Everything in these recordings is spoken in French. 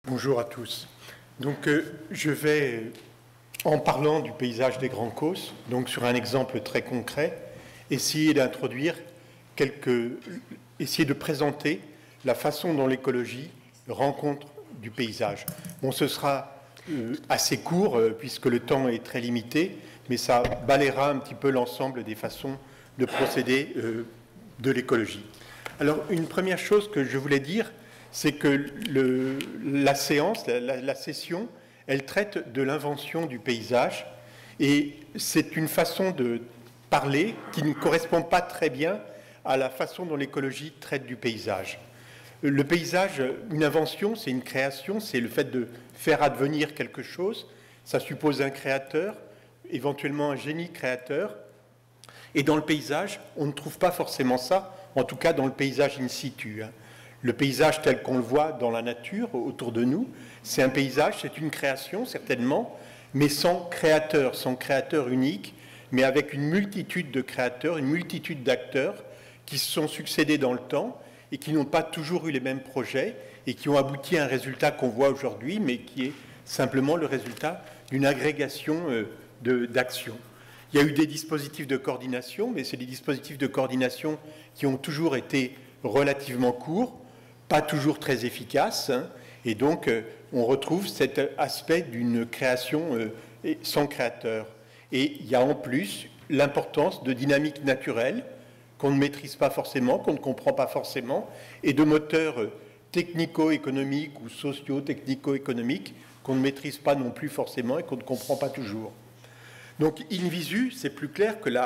Bonjour à tous. Donc, je vais, en parlant du paysage des Grands Causses, donc sur un exemple très concret, essayer de présenter la façon dont l'écologie rencontre du paysage. Bon, ce sera assez court puisque le temps est très limité, mais ça balayera un petit peu l'ensemble des façons de procéder de l'écologie. Alors, une première chose que je voulais dire, c'est que la session, elle traite de l'invention du paysage, et c'est une façon de parler qui ne correspond pas très bien à la façon dont l'écologie traite du paysage. Le paysage, une invention, c'est une création, c'est le fait de faire advenir quelque chose. Ça suppose un créateur, éventuellement un génie créateur. Et dans le paysage, on ne trouve pas forcément ça, en tout cas dans le paysage in situ. Le paysage tel qu'on le voit dans la nature, autour de nous, c'est un paysage, c'est une création certainement, mais sans créateur unique, mais avec une multitude de créateurs, une multitude d'acteurs qui se sont succédés dans le temps et qui n'ont pas toujours eu les mêmes projets et qui ont abouti à un résultat qu'on voit aujourd'hui, mais qui est simplement le résultat d'une agrégation d'actions. Il y a eu des dispositifs de coordination, mais c'est des dispositifs de coordination qui ont toujours été relativement courts, pas toujours très efficaces, et donc on retrouve cet aspect d'une création sans créateur. Et il y a en plus l'importance de dynamiques naturelles qu'on ne maîtrise pas forcément, qu'on ne comprend pas forcément, et de moteurs technico-économiques ou socio-technico-économiques qu'on ne maîtrise pas non plus forcément et qu'on ne comprend pas toujours. Donc, in visu, c'est plus clair que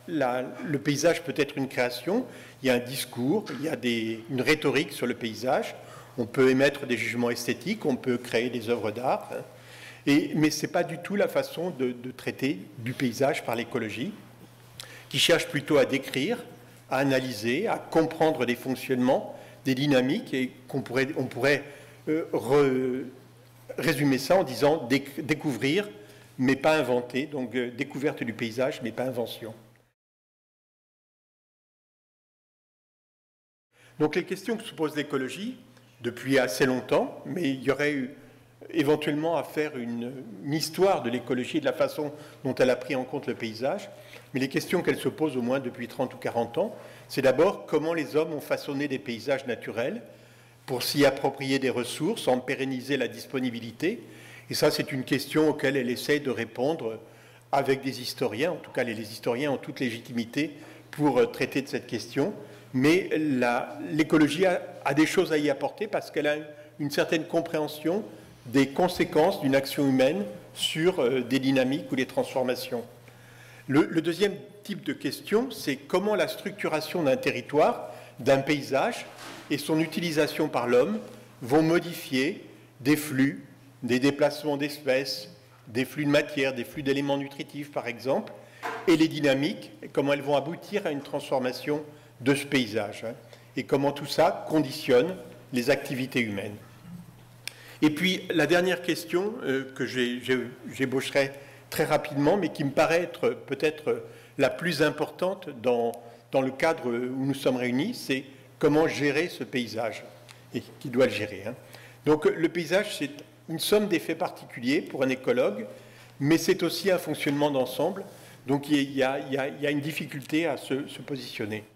le paysage peut être une création. Il y a un discours, il y a une rhétorique sur le paysage. On peut émettre des jugements esthétiques, on peut créer des œuvres d'art. Mais ce n'est pas du tout la façon de traiter du paysage par l'écologie, qui cherche plutôt à décrire, à analyser, à comprendre des fonctionnements, des dynamiques, et on pourrait résumer ça en disant découvrir, mais pas inventer, donc découverte du paysage, mais pas invention. Donc les questions que se pose l'écologie, depuis assez longtemps, mais il y aurait eu éventuellement à faire une histoire de l'écologie et de la façon dont elle a pris en compte le paysage, mais les questions qu'elle se pose au moins depuis 30 ou 40 ans, c'est d'abord comment les hommes ont façonné des paysages naturels pour s'y approprier des ressources, en pérenniser la disponibilité. Et ça, c'est une question auquel elle essaie de répondre avec des historiens. En tout cas, les historiens ont toute légitimité pour traiter de cette question. Mais l'écologie a des choses à y apporter parce qu'elle a une certaine compréhension des conséquences d'une action humaine sur des dynamiques ou des transformations. Le deuxième type de question, c'est comment la structuration d'un territoire, d'un paysage et son utilisation par l'homme vont modifier des flux, des déplacements d'espèces, des flux de matière, des flux d'éléments nutritifs par exemple, et les dynamiques, comment elles vont aboutir à une transformation de ce paysage, et comment tout ça conditionne les activités humaines. Et puis la dernière question que j'ébaucherai très rapidement, mais qui me paraît être peut-être la plus importante dans le cadre où nous sommes réunis, c'est comment gérer ce paysage, et qui doit le gérer. Donc le paysage, c'est une somme d'effets particuliers pour un écologue, mais c'est aussi un fonctionnement d'ensemble. Donc il y a une difficulté à se positionner.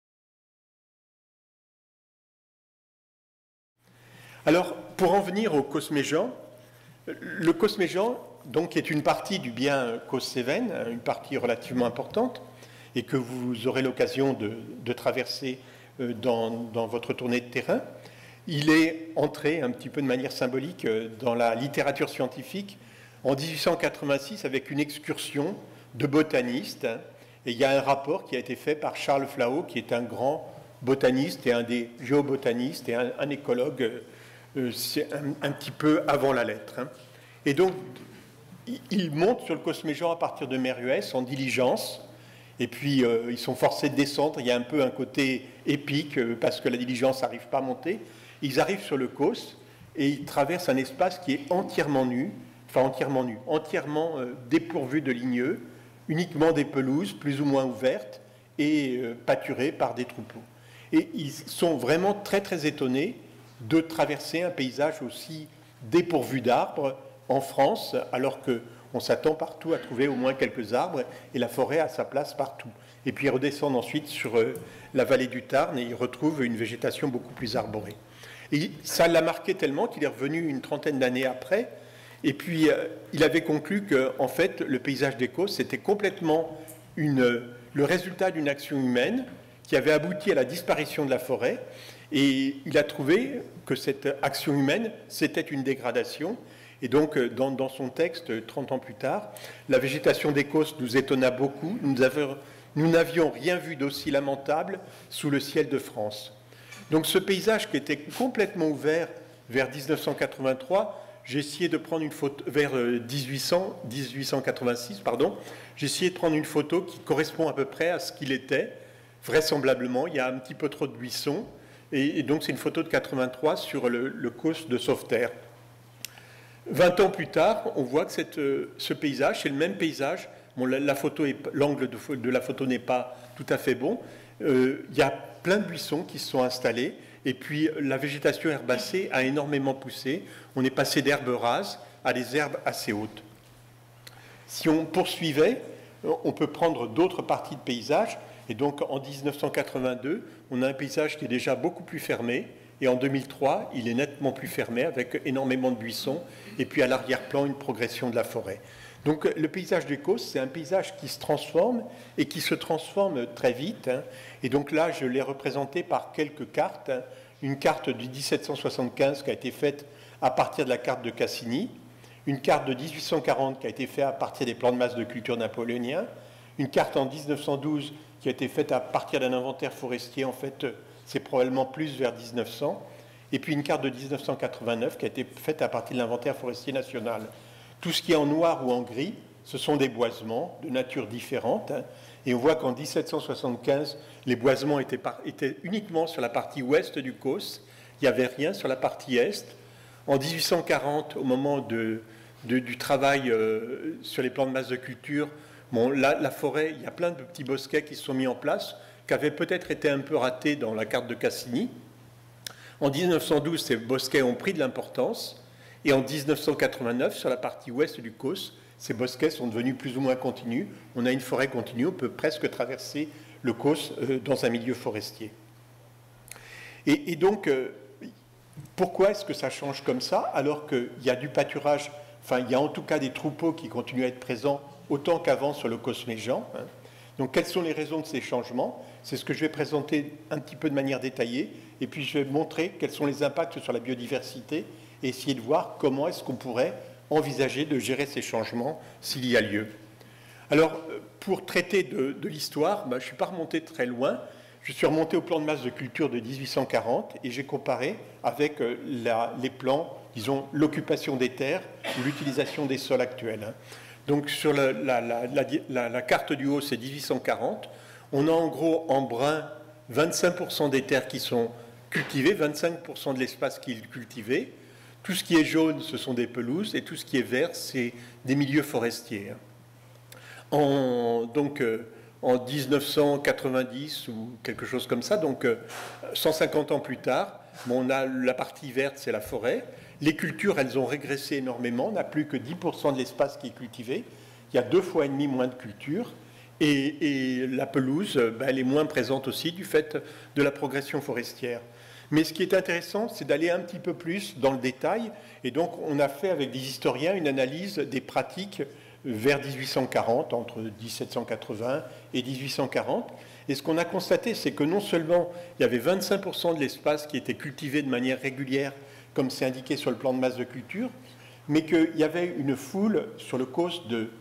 Alors, pour en venir au cosméjan, le cosméjan, donc, est une partie du bien Causse-Cévennes, une partie relativement importante, et que vous aurez l'occasion de traverser dans votre tournée de terrain. Il est entré un petit peu de manière symbolique dans la littérature scientifique en 1886 avec une excursion de botanistes. Et il y a un rapport qui a été fait par Charles Flao, qui est un grand botaniste et un des géobotanistes et un écologue, c'est un petit peu avant la lettre. Et donc, ils montent sur le cosméjan à partir de Meruès en diligence. Et puis, ils sont forcés de descendre. Il y a un peu un côté épique parce que la diligence n'arrive pas à monter. Ils arrivent sur le Causse et ils traversent un espace qui est entièrement nu, entièrement dépourvu de ligneux, uniquement des pelouses plus ou moins ouvertes et pâturées par des troupeaux. Et ils sont vraiment très très étonnés de traverser un paysage aussi dépourvu d'arbres en France, alors qu'on s'attend partout à trouver au moins quelques arbres, et la forêt a sa place partout. Et puis ils redescendent ensuite sur la vallée du Tarn et ils retrouvent une végétation beaucoup plus arborée. Et ça l'a marqué tellement qu'il est revenu une trentaine d'années après, et puis il avait conclu que, en fait, le paysage d'Écosse, c'était complètement le résultat d'une action humaine qui avait abouti à la disparition de la forêt, et il a trouvé que cette action humaine, c'était une dégradation. Et donc, dans son texte, 30 ans plus tard, la végétation d'Écosse nous étonna beaucoup. Nous n'avions rien vu d'aussi lamentable sous le ciel de France. Donc, ce paysage qui était complètement ouvert vers 1983, j'ai essayé de prendre une photo vers 1886, pardon. J'ai essayé de prendre une photo qui correspond à peu près à ce qu'il était. Vraisemblablement, il y a un petit peu trop de buissons. Et donc, c'est une photo de 83 sur le Causse de Sauveterre. 20 ans plus tard, on voit que ce paysage, c'est le même paysage. Bon, l'angle de la photo n'est pas tout à fait bon. Il y a plein de buissons qui se sont installés. Et puis, la végétation herbacée a énormément poussé. On est passé d'herbes rases à des herbes assez hautes. Si on poursuivait, on peut prendre d'autres parties de paysage. Et donc, en 1982, on a un paysage qui est déjà beaucoup plus fermé. Et en 2003, il est nettement plus fermé, avec énormément de buissons. Et puis, à l'arrière-plan, une progression de la forêt. Donc, le paysage d'Écosse, c'est un paysage qui se transforme et qui se transforme très vite. Et donc là, je l'ai représenté par quelques cartes. Une carte de 1775 qui a été faite à partir de la carte de Cassini. Une carte de 1840 qui a été faite à partir des plans de masse de culture napoléoniens. Une carte en 1912 qui a été faite à partir d'un inventaire forestier. En fait, c'est probablement plus vers 1900. Et puis une carte de 1989 qui a été faite à partir de l'inventaire forestier national. Tout ce qui est en noir ou en gris, ce sont des boisements de nature différente. Et on voit qu'en 1775, les boisements étaient uniquement sur la partie ouest du Causse. Il n'y avait rien sur la partie est. En 1840, au moment du travail sur les plans de masse de culture, bon, la forêt, il y a plein de petits bosquets qui se sont mis en place, qui avaient peut-être été un peu ratés dans la carte de Cassini. En 1912, ces bosquets ont pris de l'importance. Et en 1989, sur la partie ouest du Causse, ces bosquets sont devenus plus ou moins continus. On a une forêt continue, on peut presque traverser le Causse dans un milieu forestier. Et donc, pourquoi est-ce que ça change comme ça, alors qu'il y a du pâturage, enfin, il y a en tout cas des troupeaux qui continuent à être présents autant qu'avant sur le Causse méjean. Donc, quelles sont les raisons de ces changements? C'est ce que je vais présenter un petit peu de manière détaillée, et puis je vais montrer quels sont les impacts sur la biodiversité, et essayer de voir comment est-ce qu'on pourrait envisager de gérer ces changements s'il y a lieu. Alors, pour traiter de l'histoire, je ne suis pas remonté très loin. Je suis remonté au plan de masse de culture de 1840 et j'ai comparé avec les plans, disons, l'occupation des terres ou l'utilisation des sols actuels. Donc, sur la carte du haut, c'est 1840. On a en gros, en brun, 25% des terres qui sont cultivées, 25% de l'espace qui est cultivé. Tout ce qui est jaune, ce sont des pelouses, et tout ce qui est vert, c'est des milieux forestiers. Donc, en 1990 ou quelque chose comme ça, donc 150 ans plus tard, on a la partie verte, c'est la forêt. Les cultures, elles ont régressé énormément. On n'a plus que 10% de l'espace qui est cultivé. Il y a 2,5 fois moins de cultures. Et la pelouse, elle est moins présente aussi du fait de la progression forestière. Mais ce qui est intéressant, c'est d'aller un petit peu plus dans le détail. Et donc, on a fait avec des historiens une analyse des pratiques vers 1840, entre 1780 et 1840. Et ce qu'on a constaté, c'est que non seulement il y avait 25% de l'espace qui était cultivé de manière régulière, comme c'est indiqué sur le plan de masse de culture, mais qu'il y avait une foule sur le Causse de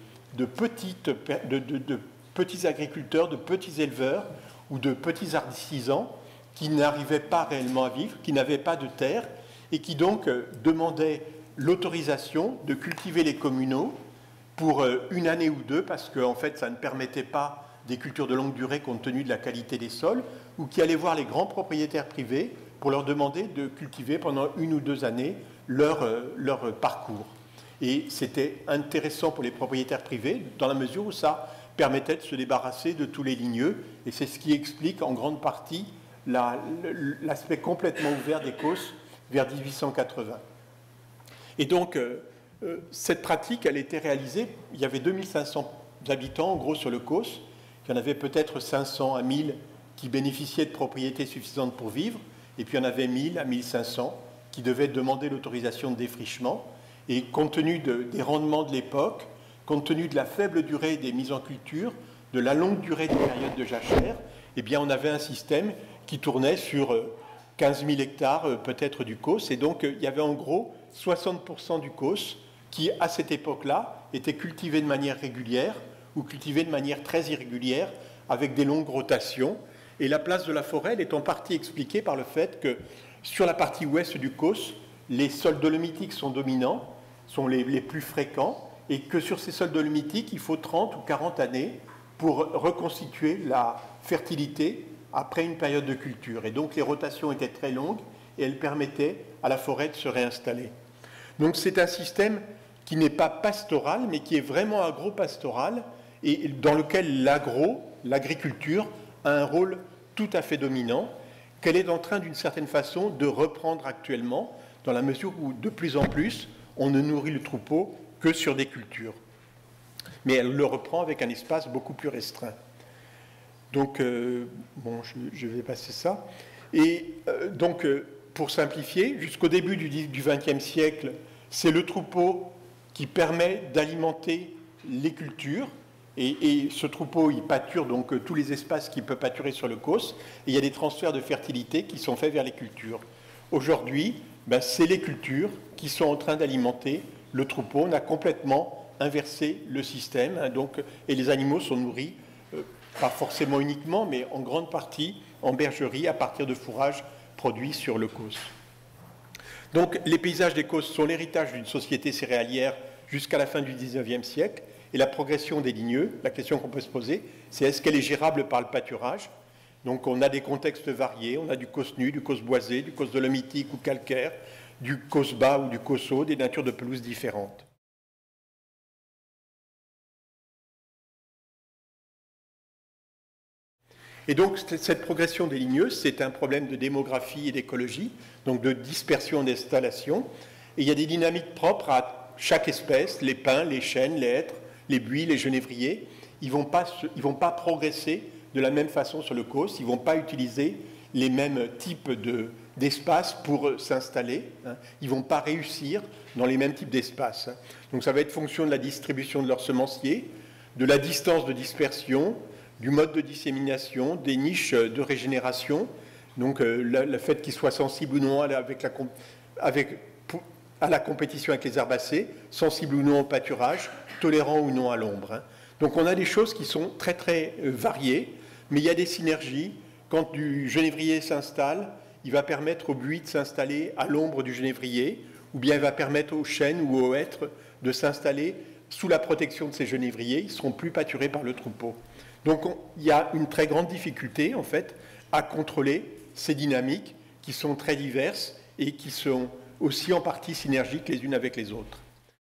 petits agriculteurs, de petits éleveurs ou de petits artisans qui n'arrivaient pas réellement à vivre, qui n'avaient pas de terre et qui donc demandaient l'autorisation de cultiver les communaux pour une année ou deux, parce qu'en fait, ça ne permettait pas des cultures de longue durée compte tenu de la qualité des sols, ou qui allaient voir les grands propriétaires privés pour leur demander de cultiver pendant 1 ou 2 années leur parcours. Et c'était intéressant pour les propriétaires privés, dans la mesure où ça permettait de se débarrasser de tous les ligneux, et c'est ce qui explique en grande partie l'aspect complètement ouvert des Causses vers 1880. Et donc, cette pratique, elle était réalisée, il y avait 2500 habitants, en gros, sur le Causse. Il y en avait peut-être 500 à 1000 qui bénéficiaient de propriétés suffisantes pour vivre, et puis il y en avait 1000 à 1500 qui devaient demander l'autorisation de défrichement. Et compte tenu des rendements de l'époque, compte tenu de la faible durée des mises en culture, de la longue durée des périodes de jachère, eh bien on avait un système qui tournait sur 15 000 hectares peut-être du Causse. Et donc il y avait en gros 60% du Causse qui, à cette époque-là, était cultivé de manière régulière ou cultivé de manière très irrégulière avec des longues rotations. Et la place de la forêt elle est en partie expliquée par le fait que sur la partie ouest du Causse, les sols dolomitiques sont dominants, sont les plus fréquents, et que sur ces sols dolomitiques, il faut 30 ou 40 années pour reconstituer la fertilité après une période de culture. Et donc les rotations étaient très longues et elles permettaient à la forêt de se réinstaller. Donc c'est un système qui n'est pas pastoral, mais qui est vraiment agro-pastoral, et dans lequel l'agriculture, a un rôle tout à fait dominant, qu'elle est en train d'une certaine façon de reprendre actuellement, dans la mesure où de plus en plus on ne nourrit le troupeau que sur des cultures. Mais elle le reprend avec un espace beaucoup plus restreint. Donc, bon, je vais passer ça. Et donc, pour simplifier, jusqu'au début du XXe siècle, c'est le troupeau qui permet d'alimenter les cultures. Et ce troupeau, il pâture donc tous les espaces qu'il peut pâturer sur le Causse. Et il y a des transferts de fertilité qui sont faits vers les cultures. Aujourd'hui, ben, c'est les cultures qui sont en train d'alimenter le troupeau. On a complètement inversé le système. Hein, donc, et les animaux sont nourris, pas forcément uniquement, mais en grande partie en bergerie à partir de fourrages produits sur le Causse. Donc les paysages des Causses sont l'héritage d'une société céréalière jusqu'à la fin du XIXe siècle. Et la progression des ligneux, la question qu'on peut se poser, c'est est-ce qu'elle est gérable par le pâturage? Donc on a des contextes variés, on a du Causse nu, du Causse boisé, du Causse dolomitique ou calcaire, du Causse bas ou du Causse haut, des natures de pelouse différentes. Et donc cette progression des ligneux, c'est un problème de démographie et d'écologie, donc de dispersion d'installation. Et il y a des dynamiques propres à chaque espèce, les pins, les chênes, les hêtres, les buis, les genévriers. Ils ne vont pas progresser de la même façon sur le Causse, ils ne vont pas utiliser les mêmes types d'espaces pour s'installer, hein. Ils ne vont pas réussir dans les mêmes types d'espaces. Donc ça va être fonction de la distribution de leurs semenciers, de la distance de dispersion, du mode de dissémination, des niches de régénération, donc le fait qu'ils soient sensibles ou non à la compétition avec les herbacées, sensibles ou non au pâturage, tolérants ou non à l'ombre. Hein. Donc on a des choses qui sont très très variées, mais il y a des synergies. Quand du genévrier s'installe, il va permettre au buis de s'installer à l'ombre du genévrier, ou bien il va permettre aux chênes ou aux hêtres de s'installer sous la protection de ces genévriers. Ils ne seront plus pâturés par le troupeau. Donc il y a une très grande difficulté en fait à contrôler ces dynamiques qui sont très diverses et qui sont aussi en partie synergiques les unes avec les autres.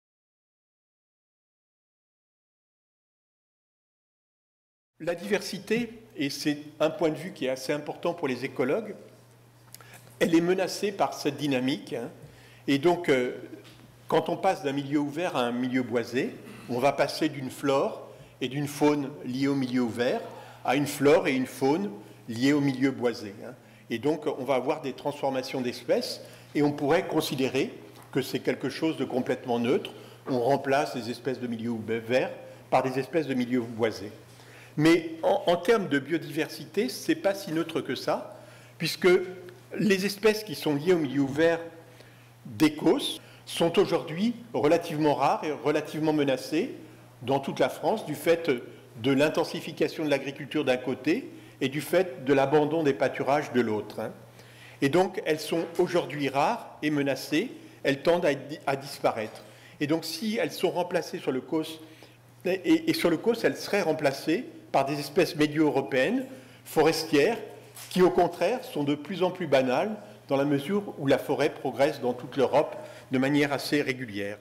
La diversité, et c'est un point de vue qui est assez important pour les écologues, elle est menacée par cette dynamique. Hein, et donc quand on passe d'un milieu ouvert à un milieu boisé, on va passer d'une flore et d'une faune liée au milieu ouvert à une flore et une faune liées au milieu boisé. Hein. Et donc, on va avoir des transformations d'espèces et on pourrait considérer que c'est quelque chose de complètement neutre. On remplace les espèces de milieu vert par des espèces de milieu boisé. Mais en termes de biodiversité, ce n'est pas si neutre que ça, puisque les espèces qui sont liées au milieu ouvert des Causses sont aujourd'hui relativement rares et relativement menacées dans toute la France, du fait de l'intensification de l'agriculture d'un côté et du fait de l'abandon des pâturages de l'autre. Hein. Et donc, elles sont aujourd'hui rares et menacées, elles tendent à disparaître. Et donc, si elles sont remplacées sur le Causse, et sur le Causse, elles seraient remplacées par des espèces médio-européennes, forestières, qui au contraire sont de plus en plus banales dans la mesure où la forêt progresse dans toute l'Europe de manière assez régulière.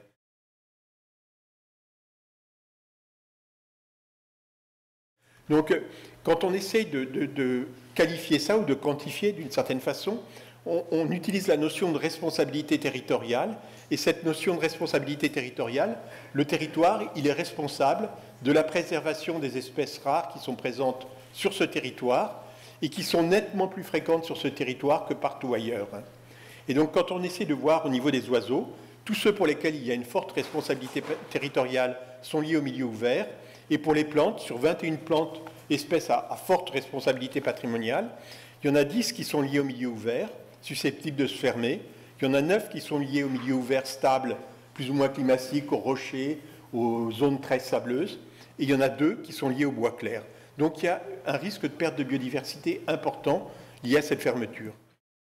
Donc, quand on essaye de qualifier ça ou de quantifier d'une certaine façon, on utilise la notion de responsabilité territoriale, et cette notion de responsabilité territoriale, le territoire, il est responsable de la préservation des espèces rares qui sont présentes sur ce territoire et qui sont nettement plus fréquentes sur ce territoire que partout ailleurs. Et donc quand on essaie de voir au niveau des oiseaux, tous ceux pour lesquels il y a une forte responsabilité territoriale sont liés au milieu ouvert, et pour les plantes, sur 21 plantes espèces à forte responsabilité patrimoniale, il y en a 10 qui sont liées au milieu ouvert, susceptibles de se fermer. Il y en a 9 qui sont liées au milieu ouvert stable, plus ou moins climatique, aux rochers, aux zones très sableuses. Et il y en a 2 qui sont liées au bois clair. Donc il y a un risque de perte de biodiversité important lié à cette fermeture.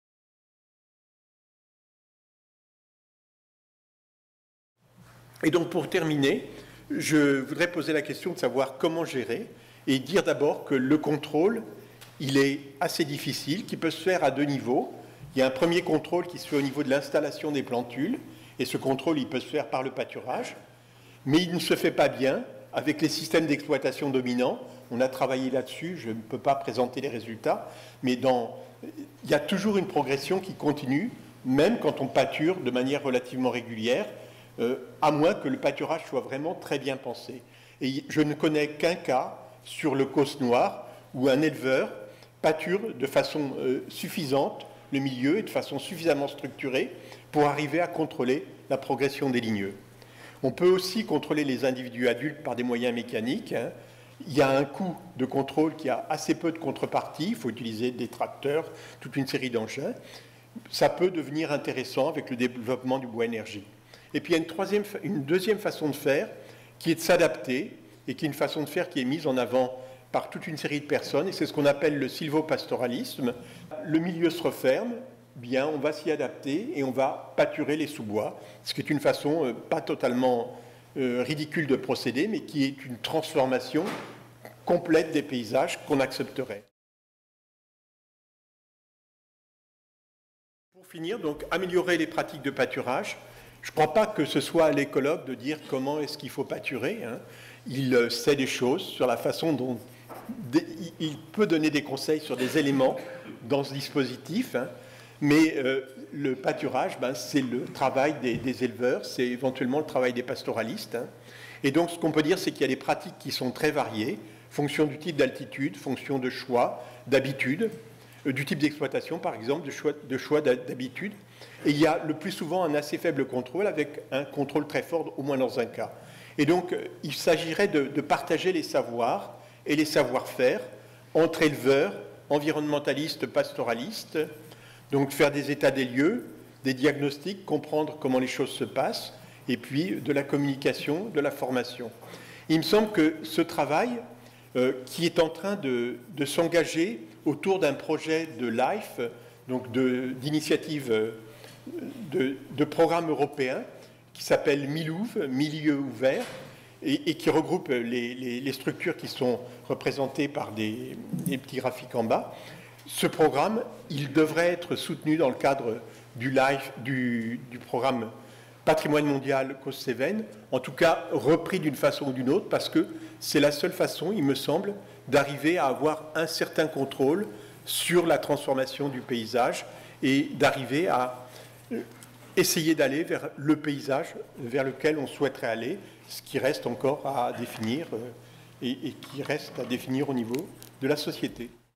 Et donc pour terminer, je voudrais poser la question de savoir comment gérer et dire d'abord que le contrôle, il est assez difficile, qui peut se faire à 2 niveaux. Il y a un premier contrôle qui se fait au niveau de l'installation des plantules, et ce contrôle, il peut se faire par le pâturage, mais il ne se fait pas bien avec les systèmes d'exploitation dominants. On a travaillé là-dessus, je ne peux pas présenter les résultats, mais il y a toujours une progression qui continue, même quand on pâture de manière relativement régulière, à moins que le pâturage soit vraiment très bien pensé. Et je ne connais qu'un cas sur le Causse noir où un éleveur pâture de façon suffisante le milieu et de façon suffisamment structurée pour arriver à contrôler la progression des ligneux. On peut aussi contrôler les individus adultes par des moyens mécaniques. Il y a un coût de contrôle qui a assez peu de contrepartie. Il faut utiliser des tracteurs, toute une série d'engins. Ça peut devenir intéressant avec le développement du bois énergie. Et puis il y a une deuxième façon de faire qui est de s'adapter et qui est une façon de faire qui est mise en avant par toute une série de personnes, et c'est ce qu'on appelle le sylvopastoralisme. Le milieu se referme, bien, on va s'y adapter et on va pâturer les sous-bois, ce qui est une façon pas totalement ridicule de procéder, mais qui est une transformation complète des paysages qu'on accepterait. Pour finir, donc, améliorer les pratiques de pâturage. Je ne crois pas que ce soit à l'écologue de dire comment est-ce qu'il faut pâturer. Il sait des choses sur la façon dont il peut donner des conseils sur des éléments dans ce dispositif, mais le pâturage, c'est le travail des éleveurs, c'est éventuellement le travail des pastoralistes. Et donc ce qu'on peut dire, c'est qu'il y a des pratiques qui sont très variées, fonction du type d'altitude, fonction de choix, d'habitude, du type d'exploitation par exemple, de choix d'habitude. Et il y a le plus souvent un assez faible contrôle avec un contrôle très fort, au moins dans un cas. Et donc il s'agirait de partager les savoirs et les savoir-faire entre éleveurs, environnementalistes, pastoralistes, donc faire des états des lieux, des diagnostics, comprendre comment les choses se passent, et puis de la communication, de la formation. Il me semble que ce travail, qui est en train de s'engager autour d'un projet de LIFE, donc d'initiative de programme européen, qui s'appelle MILOUV, Milieu ouvert, et qui regroupe les structures qui sont représentées par des petits graphiques en bas. Ce programme, il devrait être soutenu dans le cadre du programme Patrimoine mondial Causse-Cévennes, en tout cas repris d'une façon ou d'une autre, parce que c'est la seule façon, il me semble, d'arriver à avoir un certain contrôle sur la transformation du paysage et d'arriver à essayer d'aller vers le paysage vers lequel on souhaiterait aller, ce qui reste encore à définir et qui reste à définir au niveau de la société.